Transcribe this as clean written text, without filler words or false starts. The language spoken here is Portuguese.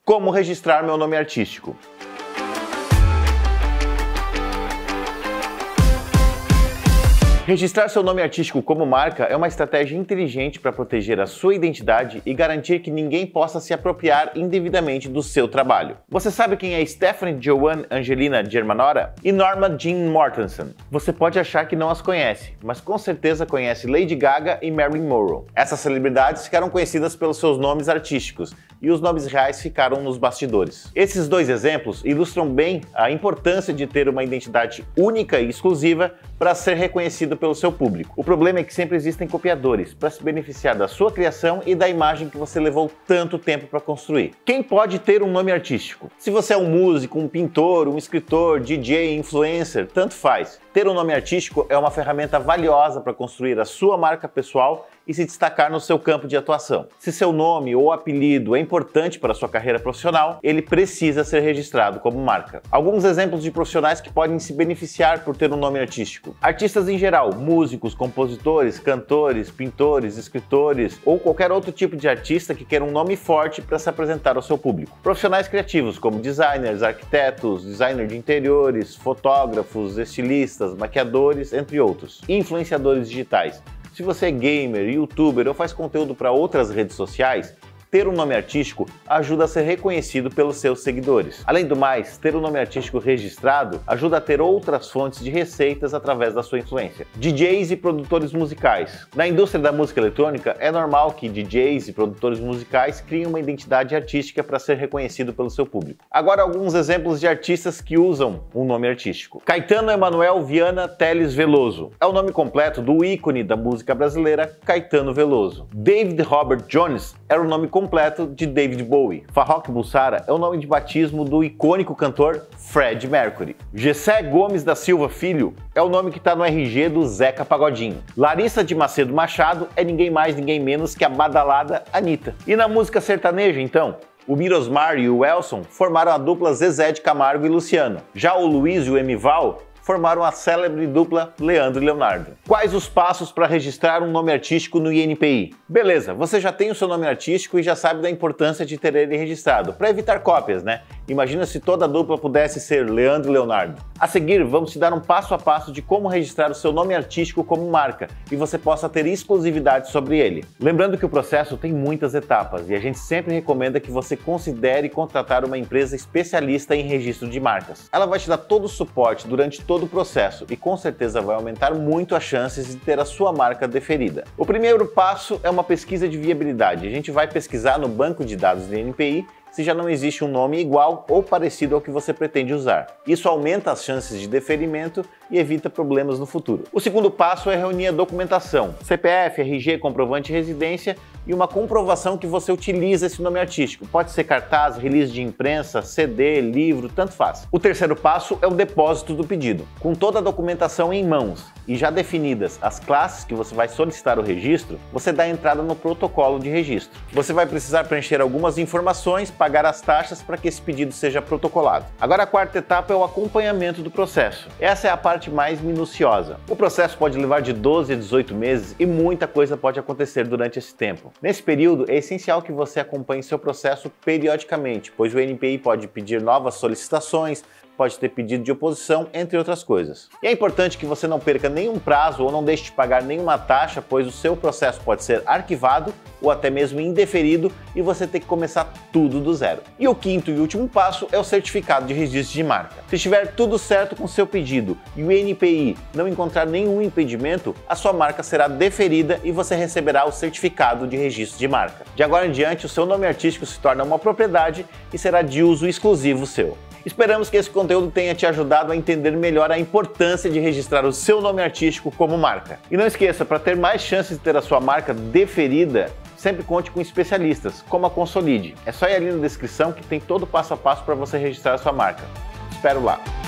Como registrar meu nome artístico? Registrar seu nome artístico como marca é uma estratégia inteligente para proteger a sua identidade e garantir que ninguém possa se apropriar indevidamente do seu trabalho. Você sabe quem é Stephanie Joanne Angelina Germanotta e Norma Jean Mortensen? Você pode achar que não as conhece, mas com certeza conhece Lady Gaga e Marilyn Monroe. Essas celebridades ficaram conhecidas pelos seus nomes artísticos e os nomes reais ficaram nos bastidores. Esses dois exemplos ilustram bem a importância de ter uma identidade única e exclusiva para ser reconhecido pelo seu público. O problema é que sempre existem copiadores para se beneficiar da sua criação e da imagem que você levou tanto tempo para construir. Quem pode ter um nome artístico? Se você é um músico, um pintor, um escritor, DJ, influencer, tanto faz. Ter um nome artístico é uma ferramenta valiosa para construir a sua marca pessoal e se destacar no seu campo de atuação. Se seu nome ou apelido é importante para a sua carreira profissional, ele precisa ser registrado como marca. Alguns exemplos de profissionais que podem se beneficiar por ter um nome artístico. Artistas em geral, músicos, compositores, cantores, pintores, escritores ou qualquer outro tipo de artista que queira um nome forte para se apresentar ao seu público. Profissionais criativos como designers, arquitetos, designer de interiores, fotógrafos, estilistas, maquiadores, entre outros. Influenciadores digitais. Se você é gamer, youtuber ou faz conteúdo para outras redes sociais, ter um nome artístico ajuda a ser reconhecido pelos seus seguidores. Além do mais, ter um nome artístico registrado ajuda a ter outras fontes de receitas através da sua influência. DJs e produtores musicais. Na indústria da música eletrônica, é normal que DJs e produtores musicais criem uma identidade artística para ser reconhecido pelo seu público. Agora, alguns exemplos de artistas que usam um nome artístico. Caetano Emanuel Viana Teles Veloso é o nome completo do ícone da música brasileira, Caetano Veloso. David Robert Jones era o nome completo de David Bowie. Farrokh Bulsara é o nome de batismo do icônico cantor Freddie Mercury. Gessé Gomes da Silva Filho é o nome que está no RG do Zeca Pagodinho. Larissa de Macedo Machado é ninguém mais, ninguém menos que a badalada Anitta. E na música sertaneja, então? O Mirosmar e o Elson formaram a dupla Zezé de Camargo e Luciano. Já o Luiz e o Emival formaram a célebre dupla Leandro e Leonardo. Quais os passos para registrar um nome artístico no INPI? Beleza, você já tem o seu nome artístico e já sabe da importância de ter ele registrado, para evitar cópias, né? Imagina se toda a dupla pudesse ser Leandro e Leonardo. A seguir, vamos te dar um passo a passo de como registrar o seu nome artístico como marca e você possa ter exclusividade sobre ele. Lembrando que o processo tem muitas etapas e a gente sempre recomenda que você considere contratar uma empresa especialista em registro de marcas. Ela vai te dar todo o suporte durante todo o processo e com certeza vai aumentar muito as chances de ter a sua marca deferida. O primeiro passo é uma pesquisa de viabilidade. A gente vai pesquisar no banco de dados do INPI se já não existe um nome igual ou parecido ao que você pretende usar. Isso aumenta as chances de deferimento e evita problemas no futuro. O segundo passo é reunir a documentação, CPF, RG, comprovante de residência e uma comprovação que você utiliza esse nome artístico. Pode ser cartaz, release de imprensa, CD, livro, tanto faz. O terceiro passo é o depósito do pedido. Com toda a documentação em mãos e já definidas as classes que você vai solicitar o registro, você dá entrada no protocolo de registro. Você vai precisar preencher algumas informações, pagar as taxas para que esse pedido seja protocolado. Agora a quarta etapa é o acompanhamento do processo. Essa é a parte mais minuciosa. O processo pode levar de 12 a 18 meses e muita coisa pode acontecer durante esse tempo. Nesse período, é essencial que você acompanhe seu processo periodicamente, pois o INPI pode pedir novas solicitações, pode ter pedido de oposição, entre outras coisas. E é importante que você não perca nenhum prazo ou não deixe de pagar nenhuma taxa, pois o seu processo pode ser arquivado ou até mesmo indeferido e você ter que começar tudo do zero. E o quinto e último passo é o certificado de registro de marca. Se estiver tudo certo com seu pedido e o INPI não encontrar nenhum impedimento, a sua marca será deferida e você receberá o certificado de registro de marca. De agora em diante, o seu nome artístico se torna uma propriedade e será de uso exclusivo seu. Esperamos que esse conteúdo tenha te ajudado a entender melhor a importância de registrar o seu nome artístico como marca. E não esqueça, para ter mais chances de ter a sua marca deferida, sempre conte com especialistas, como a Consolide. É só ir ali na descrição que tem todo o passo a passo para você registrar a sua marca. Espero lá!